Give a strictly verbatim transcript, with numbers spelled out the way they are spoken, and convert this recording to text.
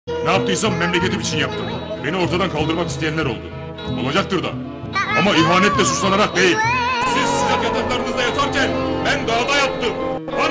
Ne yaptıysam memleketim için yaptım. Beni ortadan kaldırmak isteyenler oldu. Olacaktır da. Ama ihanetle suçlanarak değil. Siz sıcak yataklarınızda yatarken ben dağda yattım. Bana